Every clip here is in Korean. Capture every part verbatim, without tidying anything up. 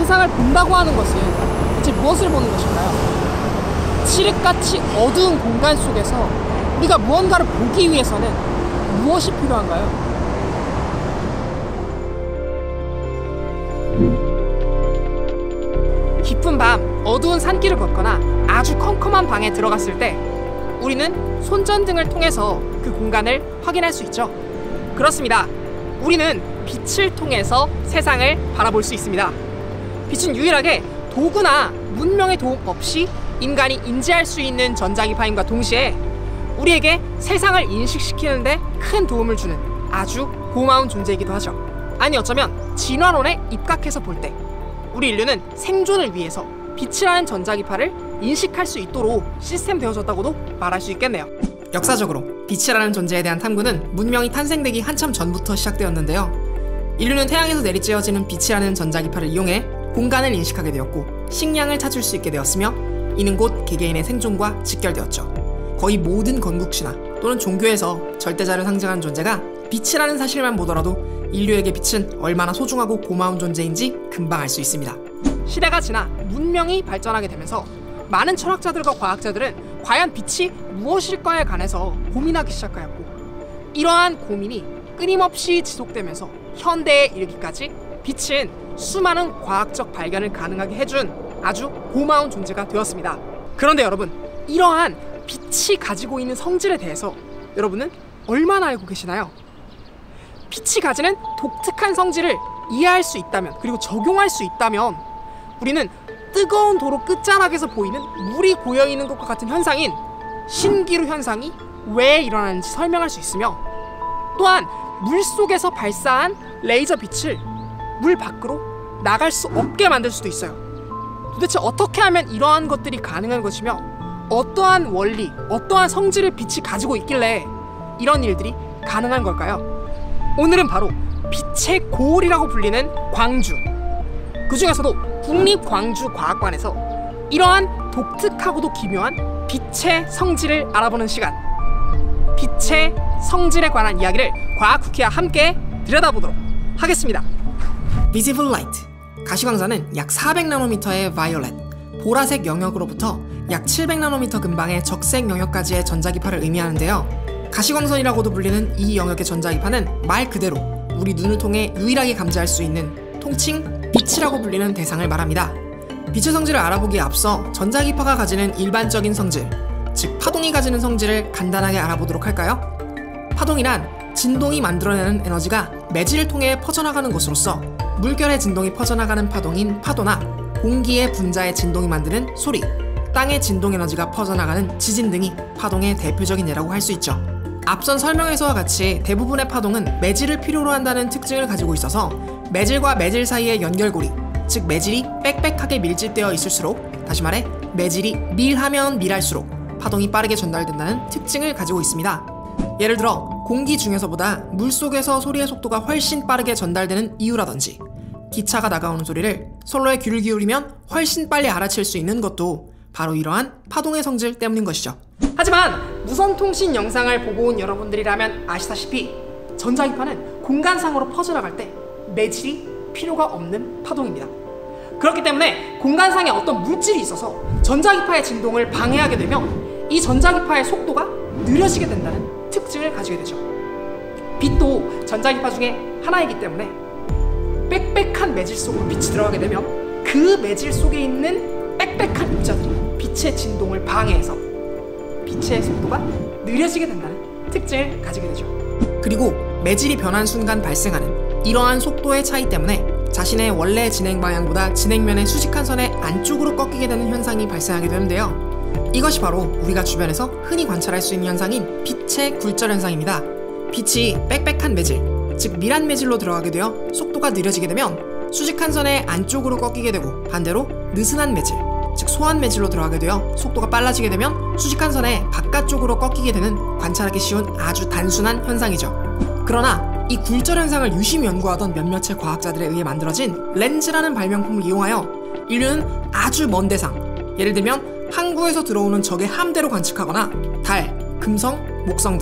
세상을 본다고 하는 것은 대체 무엇을 보는 것일까요? 칠흑같이 어두운 공간 속에서 우리가 무언가를 보기 위해서는 무엇이 필요한가요? 깊은 밤 어두운 산길을 걷거나 아주 컴컴한 방에 들어갔을 때 우리는 손전등을 통해서 그 공간을 확인할 수 있죠. 그렇습니다. 우리는 빛을 통해서 세상을 바라볼 수 있습니다. 빛은 유일하게 도구나 문명의 도움 없이 인간이 인지할 수 있는 전자기파임과 동시에 우리에게 세상을 인식시키는데 큰 도움을 주는 아주 고마운 존재이기도 하죠. 아니 어쩌면 진화론에 입각해서 볼 때 우리 인류는 생존을 위해서 빛이라는 전자기파를 인식할 수 있도록 시스템되어졌다고도 말할 수 있겠네요. 역사적으로 빛이라는 존재에 대한 탐구는 문명이 탄생되기 한참 전부터 시작되었는데요. 인류는 태양에서 내리쬐어지는 빛이라는 전자기파를 이용해 공간을 인식하게 되었고 식량을 찾을 수 있게 되었으며 이는 곧 개개인의 생존과 직결되었죠. 거의 모든 건국신화 또는 종교에서 절대자를 상징하는 존재가 빛이라는 사실만 보더라도 인류에게 빛은 얼마나 소중하고 고마운 존재인지 금방 알 수 있습니다. 시대가 지나 문명이 발전하게 되면서 많은 철학자들과 과학자들은 과연 빛이 무엇일까에 관해서 고민하기 시작하였고 이러한 고민이 끊임없이 지속되면서 현대에 이르기까지 빛은 수많은 과학적 발견을 가능하게 해준 아주 고마운 존재가 되었습니다. 그런데 여러분, 이러한 빛이 가지고 있는 성질에 대해서 여러분은 얼마나 알고 계시나요? 빛이 가지는 독특한 성질을 이해할 수 있다면, 그리고 적용할 수 있다면 우리는 뜨거운 도로 끝자락에서 보이는 물이 고여있는 것과 같은 현상인 신기루 현상이 왜 일어나는지 설명할 수 있으며, 또한 물속에서 발사한 레이저 빛을 물 밖으로 나갈 수 없게 만들 수도 있어요. 도대체 어떻게 하면 이러한 것들이 가능한 것이며 어떠한 원리, 어떠한 성질을 빛이 가지고 있길래 이런 일들이 가능한 걸까요? 오늘은 바로 빛의 고을이라고 불리는 광주, 그 중에서도 국립광주과학관에서 이러한 독특하고도 기묘한 빛의 성질을 알아보는 시간, 빛의 성질에 관한 이야기를 과학쿠키와 함께 들여다보도록 하겠습니다. Visible Light, 가시광선은 약 사백 나노미터의 바이올렛, 보라색 영역으로부터 약 칠백 나노미터 근방의 적색 영역까지의 전자기파를 의미하는데요. 가시광선이라고도 불리는 이 영역의 전자기파는 말 그대로 우리 눈을 통해 유일하게 감지할 수 있는 통칭 빛이라고 불리는 대상을 말합니다. 빛의 성질을 알아보기에 앞서 전자기파가 가지는 일반적인 성질, 즉 파동이 가지는 성질을 간단하게 알아보도록 할까요? 파동이란 진동이 만들어내는 에너지가 매질을 통해 퍼져나가는 것으로서 물결의 진동이 퍼져나가는 파동인 파도나 공기의 분자의 진동이 만드는 소리, 땅의 진동 에너지가 퍼져나가는 지진 등이 파동의 대표적인 예라고 할 수 있죠. 앞선 설명에서와 같이 대부분의 파동은 매질을 필요로 한다는 특징을 가지고 있어서 매질과 매질 사이의 연결고리, 즉 매질이 빽빽하게 밀집되어 있을수록, 다시 말해 매질이 밀하면 밀할수록 파동이 빠르게 전달된다는 특징을 가지고 있습니다. 예를 들어 공기 중에서보다 물속에서 소리의 속도가 훨씬 빠르게 전달되는 이유라든지, 기차가 다가오는 소리를 선로에 귀를 기울이면 훨씬 빨리 알아챌 수 있는 것도 바로 이러한 파동의 성질 때문인 것이죠. 하지만 무선통신 영상을 보고 온 여러분들이라면 아시다시피 전자기파는 공간상으로 퍼져나갈 때 매질이 필요가 없는 파동입니다. 그렇기 때문에 공간상에 어떤 물질이 있어서 전자기파의 진동을 방해하게 되면 이 전자기파의 속도가 느려지게 된다는 특징을 가지게 되죠. 빛도 전자기파 중에 하나이기 때문에 빽빽한 매질 속으로 빛이 들어가게 되면 그 매질 속에 있는 빽빽한 입자들이 빛의 진동을 방해해서 빛의 속도가 느려지게 된다는 특징을 가지게 되죠. 그리고 매질이 변한 순간 발생하는 이러한 속도의 차이 때문에 자신의 원래 진행 방향보다 진행면의 수직한 선의 안쪽으로 꺾이게 되는 현상이 발생하게 되는데요. 이것이 바로 우리가 주변에서 흔히 관찰할 수 있는 현상인 빛의 굴절 현상입니다. 빛이 빽빽한 매질, 즉 밀한 매질로 들어가게 되어 속도가 느려지게 되면 수직한 선의 안쪽으로 꺾이게 되고, 반대로 느슨한 매질, 즉 소한 매질로 들어가게 되어 속도가 빨라지게 되면 수직한 선의 바깥쪽으로 꺾이게 되는 관찰하기 쉬운 아주 단순한 현상이죠. 그러나 이 굴절 현상을 유심히 연구하던 몇몇의 과학자들에 의해 만들어진 렌즈라는 발명품을 이용하여 인류는 아주 먼 대상, 예를 들면 항구에서 들어오는 적의 함대로 관측하거나 달, 금성, 목성 등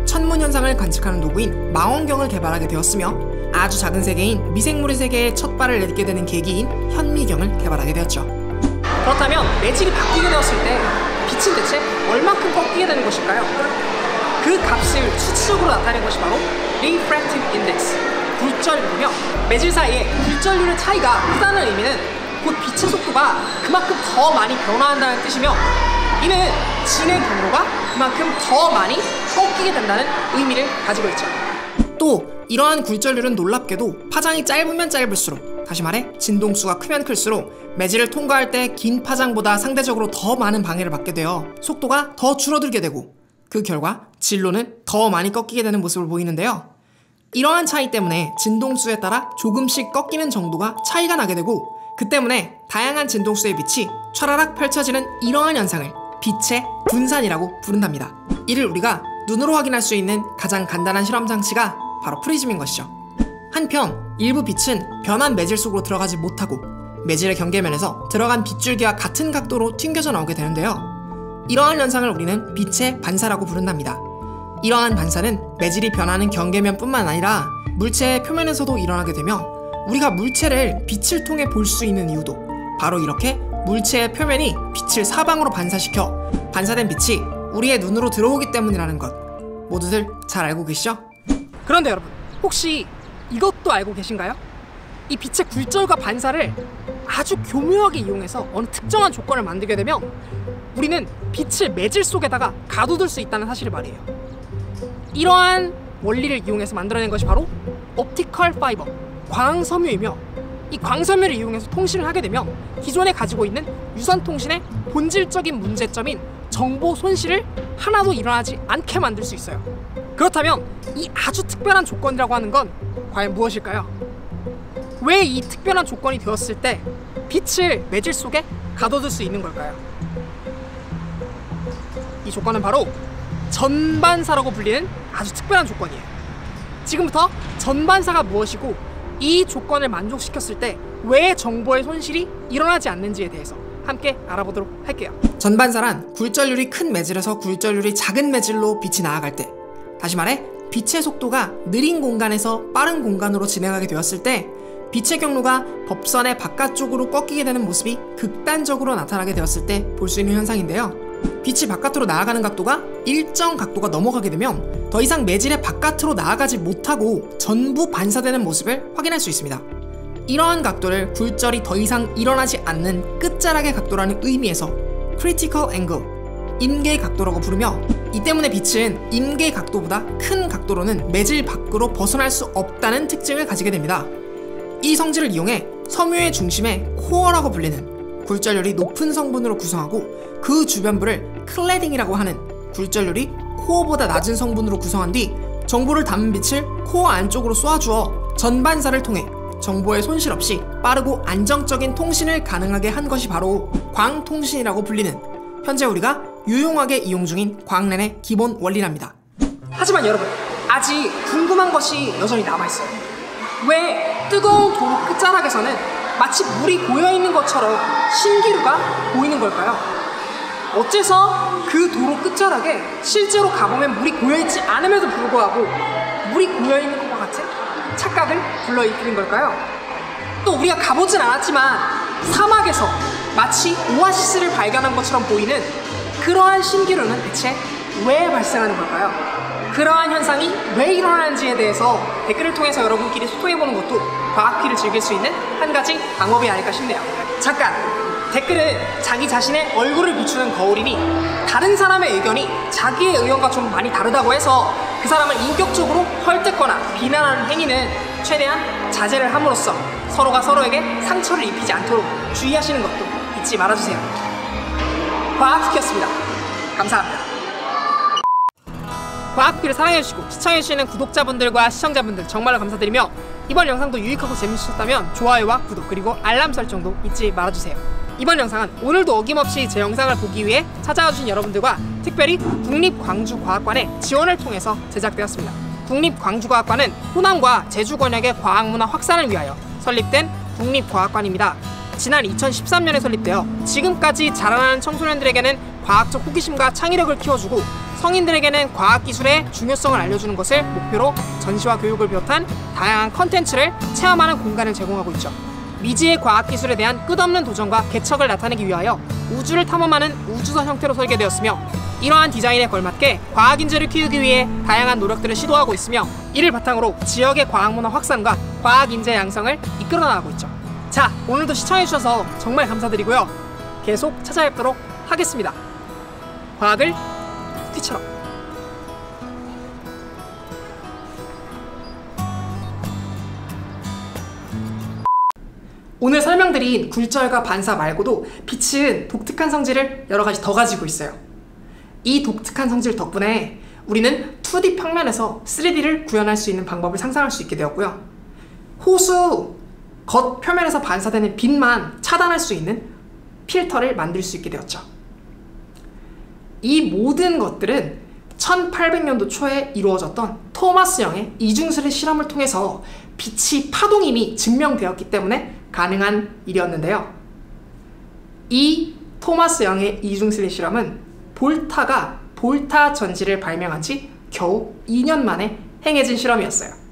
천문 현상을 관측하는 도구인 망원경을 개발하게 되었으며 아주 작은 세계인 미생물의 세계에 첫 발을 내딛게 되는 계기인 현미경을 개발하게 되었죠. 그렇다면 매질이 바뀌게 되었을 때 빛은 대체 얼마큼 꺾이게 되는 것일까요? 그 값을 수치적으로 나타낸 것이 바로 Refractive Index, 굴절률이며 매질 사이에 굴절률의 차이가 크다는 의미는 곧 빛의 속도가 그만큼 더 많이 변화한다는 뜻이며 이는 진의 경로가 그만큼 더 많이 꺾이게 된다는 의미를 가지고 있죠. 또 이러한 굴절률은 놀랍게도 파장이 짧으면 짧을수록, 다시 말해 진동수가 크면 클수록 매질을 통과할 때 긴 파장보다 상대적으로 더 많은 방해를 받게 되어 속도가 더 줄어들게 되고 그 결과 진로는 더 많이 꺾이게 되는 모습을 보이는데요. 이러한 차이 때문에 진동수에 따라 조금씩 꺾이는 정도가 차이가 나게 되고 그 때문에 다양한 진동수의 빛이 촤라락 펼쳐지는 이러한 현상을 빛의 분산이라고 부른답니다. 이를 우리가 눈으로 확인할 수 있는 가장 간단한 실험 장치가 바로 프리즘인 것이죠. 한편 일부 빛은 변한 매질 속으로 들어가지 못하고 매질의 경계면에서 들어간 빗줄기와 같은 각도로 튕겨져 나오게 되는데요. 이러한 현상을 우리는 빛의 반사라고 부른답니다. 이러한 반사는 매질이 변하는 경계면뿐만 아니라 물체의 표면에서도 일어나게 되며 우리가 물체를 빛을 통해 볼 수 있는 이유도 바로 이렇게 물체의 표면이 빛을 사방으로 반사시켜 반사된 빛이 우리의 눈으로 들어오기 때문이라는 것 모두들 잘 알고 계시죠? 그런데 여러분, 혹시 이것도 알고 계신가요? 이 빛의 굴절과 반사를 아주 교묘하게 이용해서 어느 특정한 조건을 만들게 되면 우리는 빛을 매질 속에다가 가둬둘 수 있다는 사실을 말이에요. 이러한 원리를 이용해서 만들어낸 것이 바로 옵티컬 파이버, 광섬유이며 이 광섬유를 이용해서 통신을 하게 되면 기존에 가지고 있는 유선통신의 본질적인 문제점인 정보 손실을 하나도 일어나지 않게 만들 수 있어요. 그렇다면 이 아주 특별한 조건이라고 하는 건 과연 무엇일까요? 왜 이 특별한 조건이 되었을 때 빛을 매질 속에 가둬둘 수 있는 걸까요? 이 조건은 바로 전반사라고 불리는 아주 특별한 조건이에요. 지금부터 전반사가 무엇이고 이 조건을 만족시켰을 때 왜 정보의 손실이 일어나지 않는지에 대해서 함께 알아보도록 할게요. 전반사란 굴절률이 큰 매질에서 굴절률이 작은 매질로 빛이 나아갈 때, 다시 말해 빛의 속도가 느린 공간에서 빠른 공간으로 진행하게 되었을 때 빛의 경로가 법선의 바깥쪽으로 꺾이게 되는 모습이 극단적으로 나타나게 되었을 때 볼 수 있는 현상인데요. 빛이 바깥으로 나아가는 각도가 일정 각도가 넘어가게 되면 더 이상 매질의 바깥으로 나아가지 못하고 전부 반사되는 모습을 확인할 수 있습니다. 이러한 각도를 굴절이 더 이상 일어나지 않는 끝자락의 각도라는 의미에서 critical angle, 임계 각도라고 부르며 이 때문에 빛은 임계 각도보다 큰 각도로는 매질 밖으로 벗어날 수 없다는 특징을 가지게 됩니다. 이 성질을 이용해 섬유의 중심에 코어라고 불리는 굴절률이 높은 성분으로 구성하고 그 주변부를 클래딩이라고 하는 굴절률이 코어보다 낮은 성분으로 구성한 뒤 정보를 담은 빛을 코어 안쪽으로 쏘아주어 전반사를 통해 정보의 손실 없이 빠르고 안정적인 통신을 가능하게 한 것이 바로 광통신이라고 불리는 현재 우리가 유용하게 이용 중인 광랜의 기본 원리랍니다. 하지만 여러분, 아직 궁금한 것이 여전히 남아있어요. 왜 뜨거운 도로 끝자락에서는 마치 물이 고여있는 것처럼 신기루가 보이는 걸까요? 어째서 그 도로 끝자락에 실제로 가보면 물이 고여있지 않음에도 불구하고 물이 고여있는 것과 같은 착각을 불러일으키는 걸까요? 또 우리가 가보진 않았지만 사막에서 마치 오아시스를 발견한 것처럼 보이는 그러한 신기루는 대체 왜 발생하는 걸까요? 그러한 현상이 왜 일어나는지에 대해서 댓글을 통해서 여러분끼리 소통해보는 것도 과학퀴를 즐길 수 있는 한 가지 방법이 아닐까 싶네요. 잠깐! 댓글은 자기 자신의 얼굴을 비추는 거울이니 다른 사람의 의견이 자기의 의견과 좀 많이 다르다고 해서 그 사람을 인격적으로 헐뜯거나 비난하는 행위는 최대한 자제를 함으로써 서로가 서로에게 상처를 입히지 않도록 주의하시는 것도 잊지 말아주세요. 과학퀴였습니다. 감사합니다. 과학퀴를 사랑해주시고 시청해주시는 구독자분들과 시청자분들 정말로 감사드리며 이번 영상도 유익하고 재밌으셨다면 좋아요와 구독 그리고 알람 설정도 잊지 말아주세요. 이번 영상은 오늘도 어김없이 제 영상을 보기 위해 찾아와주신 여러분들과 특별히 국립광주과학관의 지원을 통해서 제작되었습니다. 국립광주과학관은 호남과 제주 권역의 과학문화 확산을 위하여 설립된 국립과학관입니다. 지난 이천십삼 년에 설립되어 지금까지 자라나는 청소년들에게는 과학적 호기심과 창의력을 키워주고 성인들에게는 과학기술의 중요성을 알려주는 것을 목표로 전시와 교육을 비롯한 다양한 컨텐츠를 체험하는 공간을 제공하고 있죠. 미지의 과학기술에 대한 끝없는 도전과 개척을 나타내기 위하여 우주를 탐험하는 우주선 형태로 설계되었으며 이러한 디자인에 걸맞게 과학인재를 키우기 위해 다양한 노력들을 시도하고 있으며 이를 바탕으로 지역의 과학문화 확산과 과학인재 양성을 이끌어 나가고 있죠. 자, 오늘도 시청해주셔서 정말 감사드리고요. 계속 찾아뵙도록 하겠습니다. 과학을 퀴처럼. 오늘 설명드린 굴절과 반사 말고도 빛은 독특한 성질을 여러 가지 더 가지고 있어요. 이 독특한 성질 덕분에 우리는 투 디 평면에서 쓰리 디를 구현할 수 있는 방법을 상상할 수 있게 되었고요. 호수 겉 표면에서 반사되는 빛만 차단할 수 있는 필터를 만들 수 있게 되었죠. 이 모든 것들은 천팔백 년도 초에 이루어졌던 토마스 영의 이중슬릿 실험을 통해서 빛이 파동임이 증명되었기 때문에 가능한 일이었는데요. 이 토마스 영의 이중슬릿 실험은 볼타가 볼타 전지를 발명한 지 겨우 이 년 만에 행해진 실험이었어요.